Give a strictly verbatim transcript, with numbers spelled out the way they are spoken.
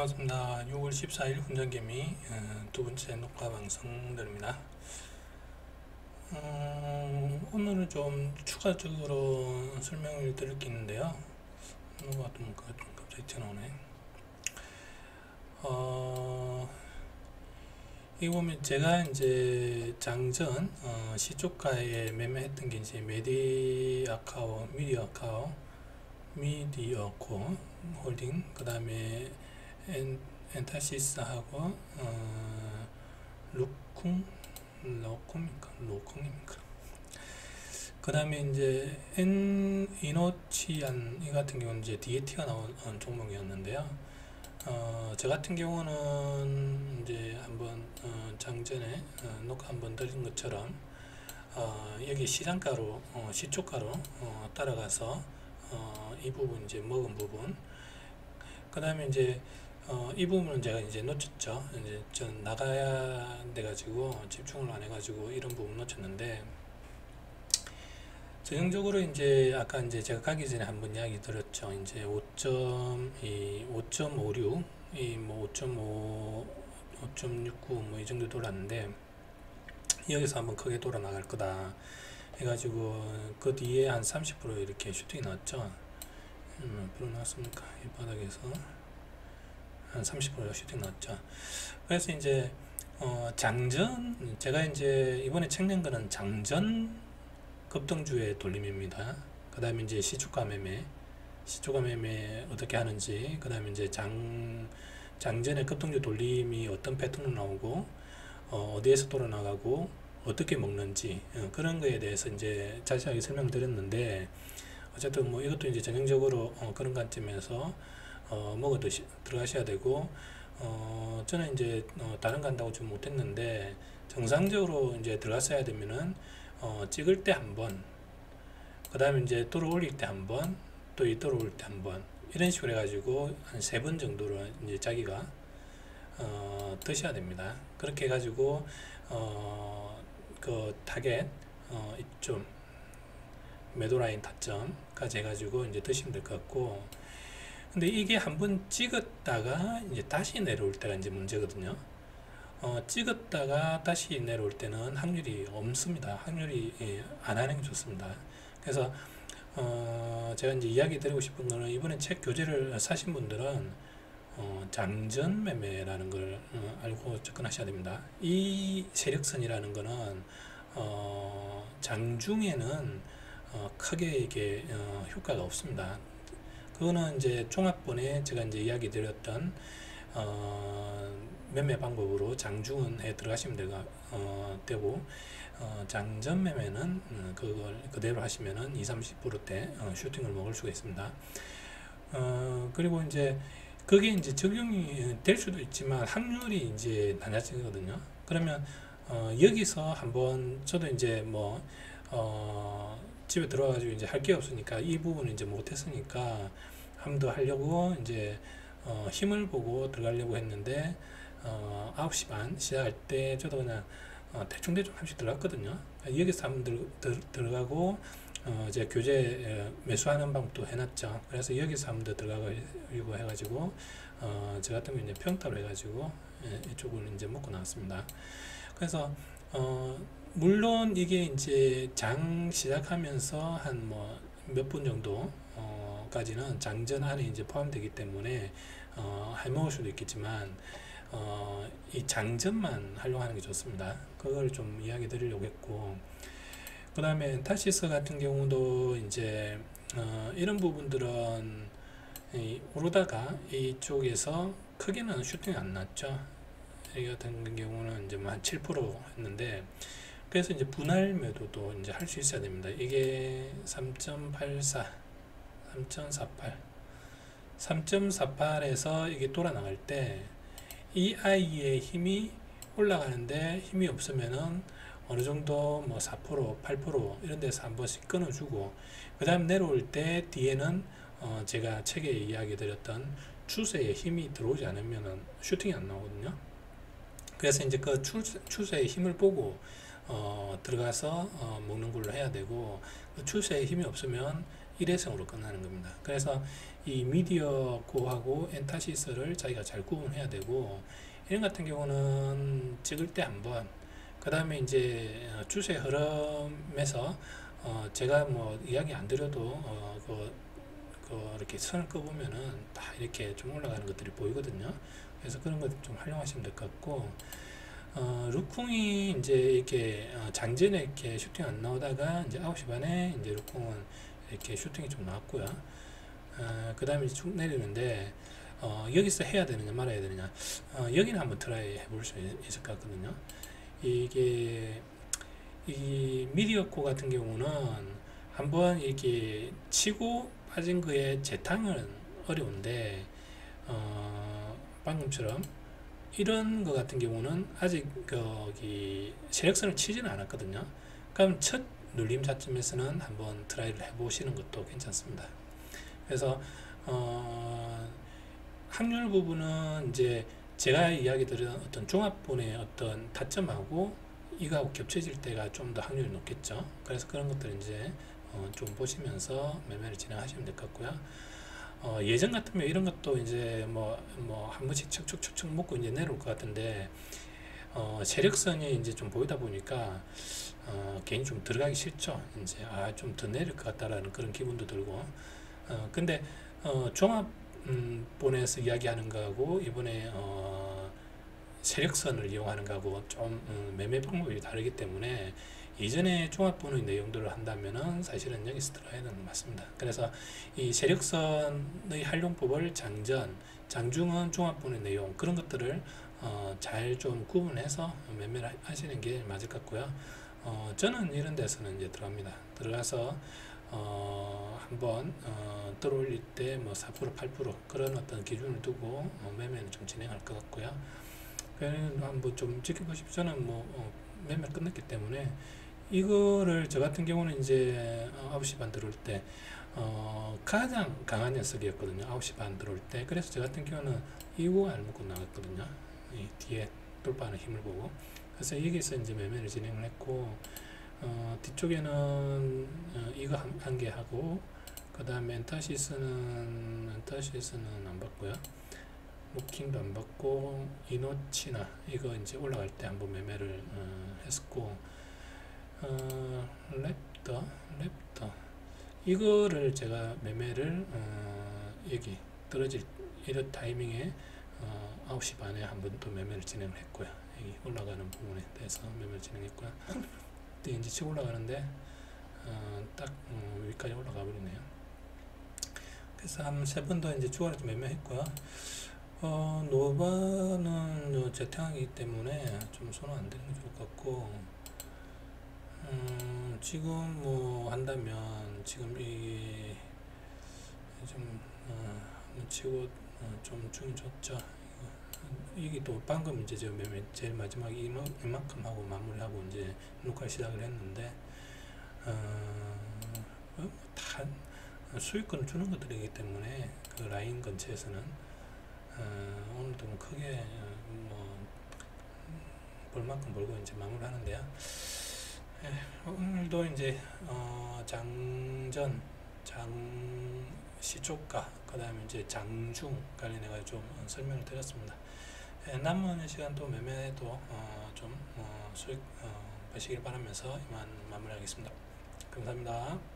반갑습니다. 유월 십사일 훈전개미 어, 두 번째 녹화 방송들입니다. 음, 오늘은 좀 추가적으로 설명을 드릴 게 있는데요. 뭐가 좀 갑자기 튀어나오네. 어, 이 보면 제가 이제 장전 어, 시초가에 매매했던 게 이제 메디아카오, 미디어카오, 미디어코 홀딩, 그 다음에 엔, 엔타시스하고 어, 루쿵 로콤입니까? 로콩입니까? 그 다음에 이제 엔 이노치안 이 같은 경우는 이제 뒤에 튀어나온 종목이었는데요. 어, 저 같은 경우는 이제 한번 어, 장전에 어, 녹화 한번 드린 것처럼 어, 여기 시장가로 어, 시초가로 어, 따라가서 어, 이 부분 이제 먹은 부분, 그 다음에 이제 어, 이 부분은 제가 이제 놓쳤죠. 이제 전 나가야 돼가지고 집중을 안 해가지고 이런 부분 놓쳤는데, 전형적으로 이제 아까 이제 제가 가기 전에 한번 이야기 드렸죠. 이제 오 점 오육, 이 뭐 오 점 오, 오 점 육구 뭐 이 정도 돌았는데, 여기서 한번 크게 돌아 나갈 거다 해가지고 그 뒤에 한 삼십 퍼센트 이렇게 슈팅이 나왔죠. 몇 프로 나왔습니까? 이 바닥에서 한 삼십 퍼센트 슈팅 나왔죠. 그래서 이제 어 장전, 제가 이제 이번에 책낸 거는 장전 급등주의 돌림입니다. 그 다음에 이제 시초가 매매, 시초가 매매 어떻게 하는지, 그 다음에 이제 장 장전의 급등주 돌림이 어떤 패턴으로 나오고 어, 어디에서 돌아 나가고 어떻게 먹는지, 어, 그런 거에 대해서 이제 자세하게 설명드렸는데, 어쨌든 뭐 이것도 이제 전형적으로 어, 그런 관점에서 어, 먹어 드시, 들어가셔야 되고, 어, 저는 이제 어, 다른 거 한다고 좀 못했는데, 정상적으로 이제 들어갔어야 되면은 어, 찍을 때 한 번, 그 다음에 이제 돌아 올릴 때 한 번, 또 이 돌아 올릴 때 한 번, 이런 식으로 해가지고 한 세 번 정도로 이제 자기가 어, 드셔야 됩니다. 그렇게 해가지고 어, 그 타겟 어, 이쯤 매도라인 타점까지 해가지고 이제 드시면 될 것 같고, 근데 이게 한번 찍었다가 이제 다시 내려올 때가 이제 문제거든요. 어, 찍었다가 다시 내려올 때는 확률이 없습니다. 확률이 예, 안 하는 게 좋습니다. 그래서 어, 제가 이제 이야기 드리고 싶은 거는, 이번에 책 교재를 사신 분들은 어, 장전 매매라는 걸 어, 알고 접근하셔야 됩니다. 이 세력선이라는 거는 어, 장중에는 어, 크게 이게 어, 효과가 없습니다. 그거는 이제 종합본에 제가 이제 이야기 드렸던 어, 매매 방법으로 장중에 들어가시면 되가, 어, 되고, 어, 장전 매매는 어, 그걸 그대로 하시면은 이십, 삼십 퍼센트대 어, 슈팅을 먹을 수가 있습니다. 어, 그리고 이제 그게 이제 적용이 될 수도 있지만 확률이 이제 낮아지거든요. 그러면 어, 여기서 한번 저도 이제 뭐 어, 집에 들어와가지고 이제 할 게 없으니까 이 부분을 이제 못했으니까 한 번 더 하려고 이제 어, 힘을 보고 들어가려고 했는데, 어, 아홉 시 반 시작할 때 저도 그냥 어, 대충대충 한씩 들어갔거든요. 여기서 한번 들, 들, 들어가고 어, 이제 교재 매수하는 방법도 해놨죠. 그래서 여기서 한번 더 들어가려고 해가지고 어, 저 같은 경우 이제 평타로 해가지고 예, 이쪽을 이제 먹고 나왔습니다. 그래서 어, 물론 이게 이제 장 시작하면서 한 뭐 몇 분 정도 어, 까지는 장전 안에 이제 포함되기 때문에 어, 해먹을 수도 있겠지만 어, 이 장전만 활용하는 게 좋습니다. 그걸 좀 이야기 드리려고 했고, 그 다음에 타시스 같은 경우도 이제 어, 이런 부분들은 이 오르다가 이쪽에서 크게는 슈팅이 안 났죠. 이 같은 경우는 이제 뭐 한 칠 퍼센트 했는데, 그래서 이제 분할 매도도 이제 할 수 있어야 됩니다. 이게 삼 점 팔사, 삼 점 사팔, 삼 점 사팔에서 이게 돌아 나갈 때 이 아이의 힘이 올라가는데 힘이 없으면은 어느 정도 뭐 사 퍼센트, 팔 퍼센트 이런 데서 한 번씩 끊어주고, 그 다음 내려올 때 뒤에는 어 제가 책에 이야기 드렸던 추세에 힘이 들어오지 않으면은 슈팅이 안 나오거든요. 그래서 이제 그 추세, 추세의 힘을 보고 어 들어가서 어 먹는 걸로 해야 되고, 그 추세에 힘이 없으면 일회성으로 끝나는 겁니다. 그래서 이 미디어 코하고 엔타시스를 자기가 잘 구분해야 되고, 이런 같은 경우는 찍을 때 한번, 그 다음에 이제 추세 흐름에서 어 제가 뭐 이야기 안 드려도 어 그, 그 이렇게 선을 꺼보면은 다 이렇게 좀 올라가는 것들이 보이거든요. 그래서 그런 것 좀 활용하시면 될 것 같고, 어, 루콩이 이제 이렇게 어, 장전에 이렇게 슈팅 안 나오다가 이제 아홉 시 반에 이제 루콩은 이렇게 슈팅이 좀 나왔고요. 어, 그 다음에 쭉 내리는데, 어, 여기서 해야 되느냐 말아야 되느냐, 어, 여기는 한번 트라이 해볼 수 있을 것 같거든요. 이게 이 미디어코 같은 경우는 한번 이렇게 치고 빠진 거에 재탕은 어려운데, 어, 방금처럼 이런 거 같은 경우는 아직 거기 세력선을 치지는 않았거든요. 그럼 첫 눌림 자점에서는 한번 트라이를 해보시는 것도 괜찮습니다. 그래서 어, 확률 부분은 이제 제가 이야기 드린 어떤 종합본의 어떤 타점하고 이거하고 겹쳐질 때가 좀 더 확률이 높겠죠. 그래서 그런 것들 이제 어, 좀 보시면서 매매를 진행하시면 될 것 같고요. 어, 예전 같으면 이런 것도 이제 뭐, 뭐, 한 번씩 척척척척 먹고 이제 내려올 것 같은데, 어, 세력선이 이제 좀 보이다 보니까, 어, 괜히 좀 들어가기 싫죠. 이제, 아, 좀 더 내릴 것 같다라는 그런 기분도 들고. 어, 근데, 어, 종합, 음, 본에서 이야기하는 거하고, 이번에, 어, 세력선을 이용하는 거하고 좀, 음, 매매 방법이 다르기 때문에, 이전에 종합본의 내용들을 한다면은 사실은 여기서 들어야 되는 것 같습니다. 그래서 이 세력선의 활용법을 장전, 장중은 종합본의 내용, 그런 것들을 어, 잘 좀 구분해서 매매를 하시는 게 맞을 것 같고요. 어, 저는 이런 데서는 이제 들어갑니다. 들어가서 어, 한번 어, 들어올릴 때 뭐 사 퍼센트, 팔 퍼센트 그런 어떤 기준을 두고 어, 매매는 좀 진행할 것 같고요. 그냥 한번 좀 지켜보십시오. 저는 뭐 어, 매매 끝냈기 때문에 이거를 저 같은 경우는 이제 아홉 시 반 들어올 때 어, 가장 강한 녀석이었거든요. 아홉 시 반 들어올 때. 그래서 저 같은 경우는 이거 안 먹고 나갔거든요. 이 뒤에 돌파하는 힘을 보고. 그래서 여기서 이제 매매를 진행을 했고, 어, 뒤쪽에는 어, 이거 한, 한 개 하고, 그 다음에 엔타시스는 엔타시스는 안 받고요. 무킹도 안 받고, 이노치나 이거 이제 올라갈 때 한번 매매를 어, 했었고, 어, 랩터, 랩터 이거를 제가 매매를 어, 여기 떨어질 이런 타이밍에 어, 아홉 시 반에 한번 또 매매를 진행을 했고요. 여기 올라가는 부분에 대해서 매매를 진행했고요. 근데 이제 치고 올라가는데 어, 딱 어, 위까지 올라가 버리네요. 그래서 한 세 번 더 이제 추가로 매매했고요. 어, 노바는 재탕이기 때문에 좀 손은 안 되는 게 좋을 것 같고, 음, 지금 뭐 한다면 지금 이게 좀 어, 치고 어, 좀 중이 좋죠. 이게 또 방금 이제 제가 제일 마지막에 이만, 이만큼 하고 마무리하고 이제 녹화 시작을 했는데, 어, 어, 다 수익권을 주는 것들이기 때문에 그 라인 근처에서는 어, 오늘도 뭐 크게 어, 뭐 벌만큼 벌고 이제 마무리하는데요. 예, 오늘도 이제 어, 장전, 장 시초가, 그 다음에 이제 장중 관련해서 좀 설명을 드렸습니다. 예, 남은 시간 또 매매도 어, 좀 어, 수익 어, 보시길 바라면서 이만 마무리하겠습니다. 감사합니다.